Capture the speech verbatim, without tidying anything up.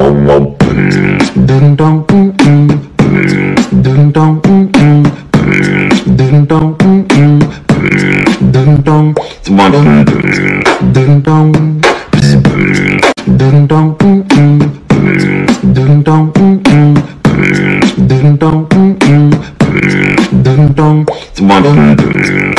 Ding dong, mm mm. Ding dong, mm mm. Ding dong, mm mm. Ding dong, ding dong. Ding dong, mm mm. Ding dong, mm mm. Ding dong, mm mm. Ding dong.